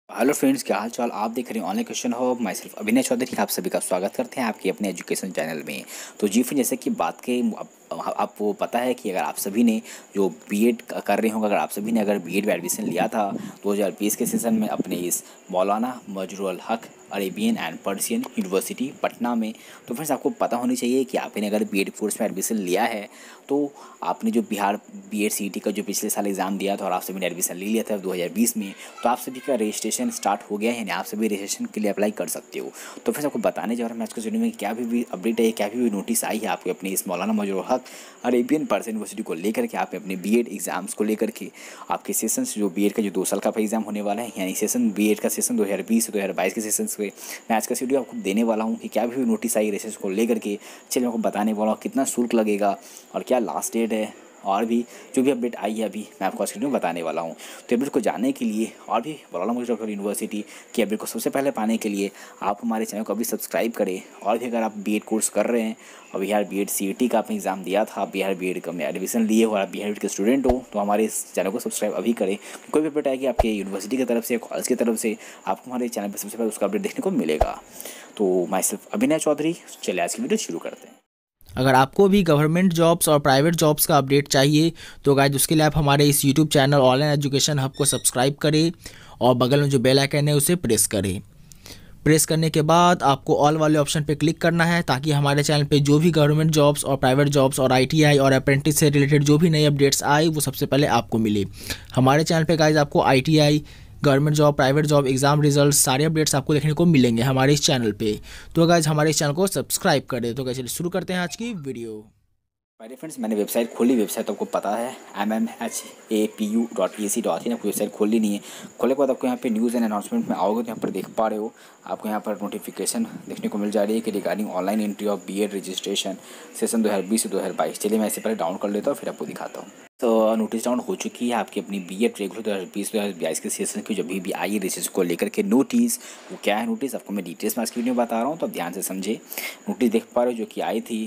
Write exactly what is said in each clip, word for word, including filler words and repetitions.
Hello friends, क्या हाल चाल। आप देख रहे हैं online question hub. My self Abhinay Chaudhary, आप सभी का स्वागत करते हैं आपके अपने एजुकेशन चैनल में। तो जी फिर जैसे कि बात के आप, आपको पता है कि अगर आप सभी ने जो बीएड कर रहे होंगे, अगर आप सभी ने अगर बीएड में एडमिशन लिया था दो हज़ार बीस के सेशन में अपने इस Maulana Mazharul Haque Arabian and Persian university Patna में, तो फ्रेंड्स आपको पता होनी चाहिए कि आपने अगर बीएड कोर्स में एडमिशन लिया है तो आपने जो बिहार बीएड सीईटी का जो पिछले साल एग्ज़ाम दिया था और आप सभी ने एडमिशन ले लिया था दो हज़ार बीस में, तो आप सभी का रजिस्ट्रेशन स्टार्ट हो गया है, यानी आप सभी रजिस्ट्रेशन के लिए अप्लाई कर सकते हो। तो फ्रेंड्स आपको बताने जा रहा हूँ मैं आज के वीडियो में क्या भी, भी अपडेट है, क्या भी, भी नोटिस आई है आपके अपने इस Maulana Mazharul Haque Arabian Persian university को लेकर के, आप अपने बीएड एग्जाम्स को लेकर के आपके सेशन जो बीएड का जो दो साल का एग्जाम होने वाला है, यानी सेशन बीएड का सेशन दो हज़ार बीस दो हज़ार बाईस के सेशन में मैं आज का वीडियो आपको देने वाला हूँ कि क्या भी नोटिस आई रजिस्ट्रेशन को लेकर के। चलिए मैं आपको बताने वाला हूँ कितना शुल्क लगेगा और क्या लास्ट डेट है, और भी जो भी अपडेट आई है अभी मैं आपको आज वीडियो में बताने वाला हूँ। तो अपडेट को जानने के लिए और भी मौलाना मजरूल हक यूनिवर्सिटी की अपडेट को सबसे पहले पाने के लिए आप हमारे चैनल को अभी सब्सक्राइब करें। और भी अगर आप बीएड कोर्स कर रहे हैं और बिहार बीएड सीईटी का आपने एग्जाम दिया था, बिहार बीएड का में एडमिशन लिए हो, आप बिहार बीएड के स्टूडेंट हो, तो हमारे इस चैनल को सब्सक्राइब अभी करें। कोई भी अपडेट आएगी आपके यूनिवर्सिटी की तरफ से, कॉलेज की तरफ से, आपको हमारे चैनल पर सबसे पहले उसका अपडेट देखने को मिलेगा। तो माई सेल्फ अभिनय चौधरी, चलिए आज की वीडियो शुरू करते हैं। अगर आपको भी गवर्नमेंट जॉब्स और प्राइवेट जॉब्स का अपडेट चाहिए तो गाइज उसके लिए आप हमारे इस YouTube channel online education hub को सब्सक्राइब करें और बगल में जो बेल आइकन है उसे प्रेस करें। प्रेस करने के बाद आपको ऑल वाले ऑप्शन पे क्लिक करना है ताकि हमारे चैनल पे जो भी गवर्नमेंट जॉब्स और प्राइवेट जॉब्स और आईटीआई और अप्रेंटिस से रिलेटेड जो भी नए अपडेट्स आए वो सबसे पहले आपको मिले। हमारे चैनल पे गाइज आपको ITI, government job, private job, exam result सारे अपडेट्स आपको देखने को मिलेंगे हमारे इस चैनल पे। तो गाइज हमारे इस चैनल को सब्सक्राइब कर दे। तो चलिए शुरू करते हैं आज की वीडियो। मेरे फ्रेंड्स, मैंने वेबसाइट खोली। वेबसाइट आपको पता है M M H A P U dot A C dot in. आपको वेबसाइट खोलनी नहीं है। खोलने के बाद आपको यहाँ पे न्यूज़ एंड अनाउंसमेंट में आओगे तो यहाँ पर देख पा रहे हो, आपको यहाँ पर नोटिफिकेशन देखने को मिल जा रही है कि regarding online entry of BEd registration session दो हज़ार बीस से दो हज़ार बाईस। चलिए मैं इससे पहले डाउन कर लेता हूँ, फिर आपको दिखाता हूँ। तो नोटिस डाउन हो चुकी है आपकी अपनी बीएड रेगुलर दो हज़ार बीस दो हज़ार बाईस के सेशन की जो भी भी आई है रजिस्ट्रेशन को लेकर के नोटिस। वो क्या है नोटिस, आपको मैं डिटेल्स में आज की वीडियो में बता रहा हूँ, तो ध्यान से समझे। नोटिस देख पा रहे हो जो कि आई थी।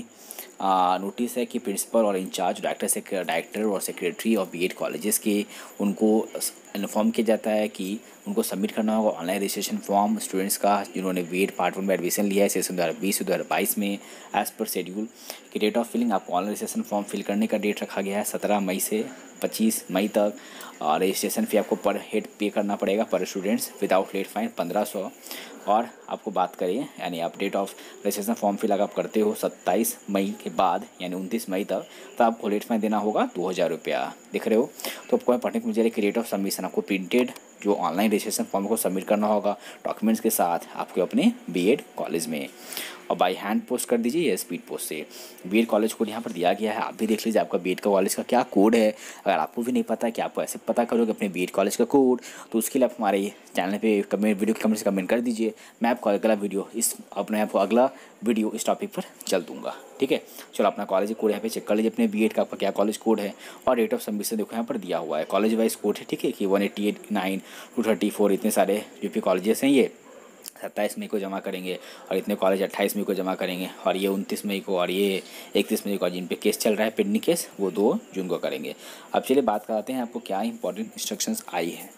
नोटिस है कि प्रिंसिपल और इंचार्ज डायरेक्टर से डायरेक्टर और सेक्रेटरी ऑफ बीएड कॉलेजेस के उनको इन्फॉर्म किया जाता है कि उनको सबमिट करना होगा ऑनलाइन रजिस्ट्रेशन फॉर्म स्टूडेंट्स का जिन्होंने बीएड पार्ट वन में एडमिशन लिया है सेशन दो हज़ार बीस से दो हज़ार बाईस में। एज़ पर शेड्यूल कि डेट ऑफ फिलिंग आपको ऑनलाइन रजिस्ट्रेशन फॉर्म फिल करने का डेट रखा गया है सत्रह मई से पच्चीस मई तक। और रजिस्ट्रेशन फ़ी आपको पर हेड पे करना पड़ेगा पर स्टूडेंट्स विदाउट लेट फाइन पंद्रह सौ। और आपको बात करें यानी आप date of registration form fill अगर आप करते हो सत्ताईस मई के बाद यानी उनतीस मई तक, तो आपको लेट फाइन देना होगा दो हज़ार रुपया। दिख रहे हो। तो आपको पढ़ने को मिल जाएगी कि डेट ऑफ सबमिशन आपको प्रिंटेड जो ऑनलाइन रजिस्ट्रेशन फॉर्म को सबमिट करना होगा डॉक्यूमेंट्स के साथ आपके अपने बीएड कॉलेज में, और बाई हैंड पोस्ट कर दीजिए या स्पीड पोस्ट से। बीएड कॉलेज कोड यहाँ पर दिया गया है, आप भी देख लीजिए आपका बीएड का कॉलेज का क्या कोड है। अगर आपको भी नहीं पता है कि आपको ऐसे पता करोगे अपने बीएड कॉलेज का कोड, तो उसके लिए आप हमारे चैनल पे कमेंट वीडियो के कमेंट से कमेंट कर दीजिए। मैं आपको अगला वीडियो इस अपने आपको अगला वीडियो इस टॉपिक पर चल दूँगा। ठीक है, चलो अपना कॉलेज कोड यहाँ पे चेक कर लीजिए अपने बीएड का आपका क्या कॉलेज कोड है। और डेट ऑफ सबमिशन देखो यहाँ पर दिया हुआ है, कॉलेज वाइज कोड है। ठीक है, कि one eighty eight nine two thirty four इतने सारे जो भी कॉलेजेस हैं ये सत्ताईस मई को जमा करेंगे, और इतने कॉलेज अट्ठाईस मई को जमा करेंगे, और ये उनतीस मई को, और ये इकतीस मई को जिन पे केस चल रहा है पेंडिंग केस वो दो जून को करेंगे। अब चलिए बात करते हैं आपको क्या इंपॉर्टेंट इंस्ट्रक्शंस आई है।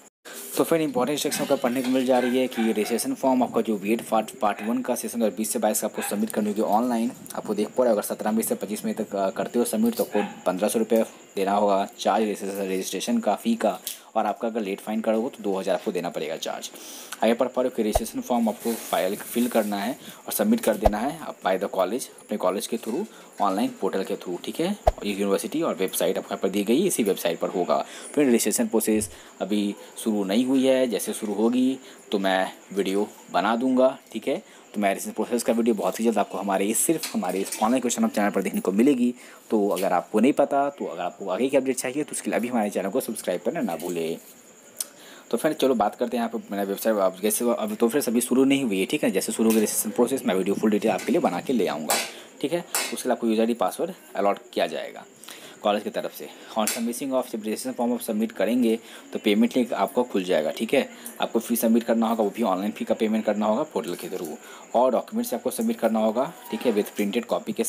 तो फिर इंपॉर्टेंट इंस्ट्रक्शन का पढ़ने को मिल जा रही है कि रजिस्ट्रेशन फॉर्म आपका जो बीएड पार्ट पार्ट वन का सेशन दो हज़ार बीस से बाईस का आपको सबमिट करने की ऑनलाइन आपको देख पा रहे हो। अगर सत्रह मई से पच्चीस मई तक करते हो सबमिट तो आपको पंद्रह सौ रुपये देना होगा चार्ज रजिस्ट्रेशन का फ़ी का, और आपका अगर लेट फाइन करोगे तो दो हज़ार आपको देना पड़ेगा चार्ज। आगे पढ़ पा रहे हो कि रजिस्ट्रेशन फॉर्म आपको फाइल फिल करना है और सबमिट कर देना है बाय द कॉलेज अपने कॉलेज के थ्रू ऑनलाइन पोर्टल के थ्रू। ठीक है, और ये यूनिवर्सिटी और वेबसाइट आपको यहाँ पर दी गई है, इसी वेबसाइट पर होगा। फिर रजिस्ट्रेशन प्रोसेस अभी शुरू नहीं हुई है, जैसे शुरू होगी तो मैं वीडियो बना दूंगा। ठीक है, तो मैं रजिस्ट्रेशन प्रोसेस का वीडियो बहुत ही जल्द आपको हमारे इस सिर्फ हमारे इस ऑनलाइन क्वेश्चन हब चैनल पर देखने को मिलेगी। तो अगर आपको नहीं पता, तो अगर आपको आगे की अपडेट चाहिए तो उसके लिए अभी हमारे चैनल को सब्सक्राइब करना ना भूलें। तो फिर चलो बात करते हैं यहाँ पर मेरा वेबसाइट आप जैसे अभी तो फिर सभी शुरू नहीं हुई है। ठीक है, जैसे शुरू होगी रजिस्ट्रेशन प्रोसेस मैं वीडियो फुल डिटेल आपके लिए बना के ले आऊँगा। ठीक है, उसके लिए आपको user I D password allot किया जाएगा कॉलेज की तरफ से। ऑन सबमिशिंग ऑफ जब रजिस्ट्रेशन फॉर्म आप सबमिट करेंगे तो पेमेंट लिंक आपको खुल जाएगा। ठीक है, आपको फी सबमिट करना होगा, वो भी ऑनलाइन फी का पेमेंट करना होगा पोर्टल के थ्रू, और डॉक्यूमेंट्स आपको सबमिट करना होगा। ठीक है, विथ प्रिंटेड कॉपी के साथ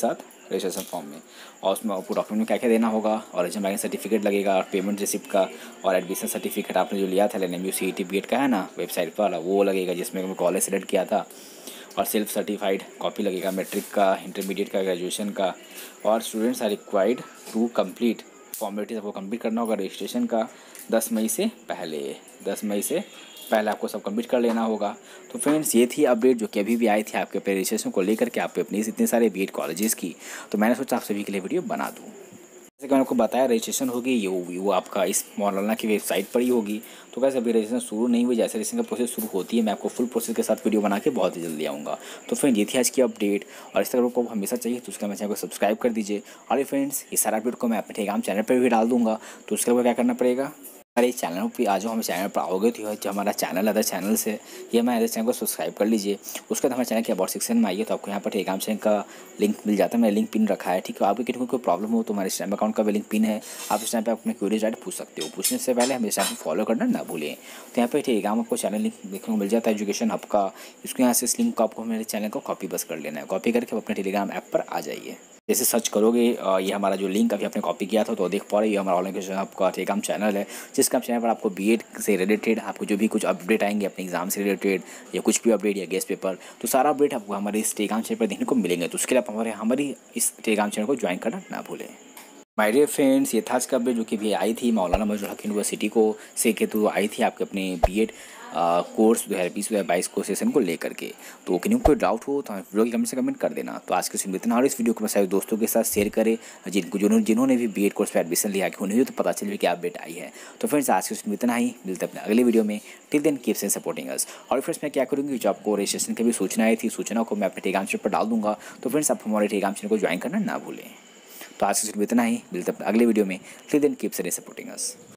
रजिस्ट्रेशन फॉर्म में, और उसमें आपको डॉक्यूमेंट में क्या क्या देना होगा, और एग्जाम लाइन सर्टिफिकेट लगेगा, और पेमेंट रिसिप्ट का, और एडमिशन सर्टिफिकेट आपने जो लिया था N M U C E T B Ed का है ना वेबसाइट वाला, वो लगेगा जिसमें मैं कॉलेज सेलेक्ट किया था, और सेल्फ सर्टिफाइड कॉपी लगेगा मैट्रिक का, इंटरमीडिएट का, ग्रेजुएशन का, और students are required to complete formalities आपको कंप्लीट करना होगा रजिस्ट्रेशन का दस मई से पहले दस मई से पहले आपको सब कंप्लीट कर लेना होगा। तो फ्रेंड्स ये थी अपडेट जो कि अभी भी आई थी आपके अपने रजिस्ट्रेशन को लेकर के, आपके अपने इतने सारे बी एड कॉलेजेस की। तो मैंने सोचा आप सभी के लिए वीडियो बना दूँ। जैसे कि मैंने आपको बताया रजिस्ट्रेशन होगी ये वो, वो आपका इस मौलाना की वेबसाइट पर ही होगी। तो कैसे अभी रजिस्ट्रेशन शुरू नहीं हुई, जैसे रजिस्ट्रेशन का प्रोसेस शुरू होती है मैं आपको फुल प्रोसेस के साथ वीडियो बना के बहुत ही जल्दी आऊँगा। तो फ्रेंड ये थी आज की अपडेट, और इस तरह आपको हमेशा चाहिए तो उसका मैं चैनल को सब्सक्राइब कर दीजिए। और फ्रेंड्स ये सारा अपडेट को मैं अपने टेलीग्राम चैनल पर भी डाल दूँगा, तो उसके बाद क्या करना पड़ेगा, हमारे चैनल पे आ जाओ, हमें चैनल पर आओगे तो जो हमारा चैनल अदर चैनल से ये हमारे अदर चैनल को सब्सक्राइब कर लीजिए। उसके बाद हमारे चैनल के अबाउट सेक्शन में आइए तो आपको यहाँ पर टेलीग्राम चैनल का लिंक मिल जाता है, मैंने लिंक पिन रखा है, ठीक है। आपको किसी को कोई प्रॉब्लम हो तो हमारे इंस्टाग्राम अकाउंट का भी लिंक पिन है, आप इस टाइम पे अपने क्वेरीज डायरेक्ट पूछ सकते हो। पूछने से पहले हमें चैनल को फॉलो करना ना भूलें। तो यहाँ पर टेलीग्राम आपको चैनल लिंक देखने को मिल जाता है एजुकेशन हब का, इसको यहाँ से इस लिंक को आपको मेरे चैनल को कॉपी बस कर लेना है, कॉपी करके आप अपने टेलीग्राम ऐप पर आ जाइए। जैसे सर्च करोगे ये हमारा जो लिंक अभी आपने कॉपी किया था तो देख पा रहे ये हमारा ऑनलाइन एजुकेशन आपका टेलीग्राम चैनल है, जिसका चैनल पर आपको बीएड से रिलेटेड आपको जो भी कुछ अपडेट आएंगे अपने एग्जाम से रिलेटेड या कुछ भी अपडेट या गेस्ट पेपर, तो सारा अपडेट आपको हमारे इस टेलीग्राम चैनल पर देखने को मिलेंगे। तो उसके लिए आप हमारे हमारी इस टेलीग्राम चैनल को ज्वाइन करना ना भूलें। माय डियर फ्रेंड्स ये था आज का अपडेट जो कि भी आई थी मौलाना मजरूल हक यूनिवर्सिटी को से के तो आई थी आपके अपने बीएड कोर्स दो हज़ार बीस दो हज़ार बाईस को सेशन को लेकर के। तो किन्हीं को कोई डाउट हो तो वीडियो के कमेंट से कमेंट कर देना। तो आज के सीन में इतना, और इस वीडियो को मैं सारे दोस्तों के साथ शेयर करें जिनको जिन्होंने जिन्होंने भी बीएड कोर्स पर एडमिशन लिया कि उन्हें भी तो पता चले कि अपडेट आई है। तो फ्रेंड्स आज के सीन में इतना ही, मिलते हैं अपने अगले वीडियो में। टिल देन कीप सेन सपोर्टिंग अस। और फ्रेंड्स मैं क्या करूँगी, जो आपको रजिस्ट्रेशन की भी सूचना आई थी सूचना को मैं अपने टेलीग्राम चैनल पर डाल दूँगा। तो फ्रेंड्स आप हमारे टेलीग्राम चैनल को ज्वाइन करना ना भूलें। तो आज के सीन में इतना ही, मिलते हैं अपने अगले वीडियो में। टिल देन कीप सेन सपोर्टिंग अस।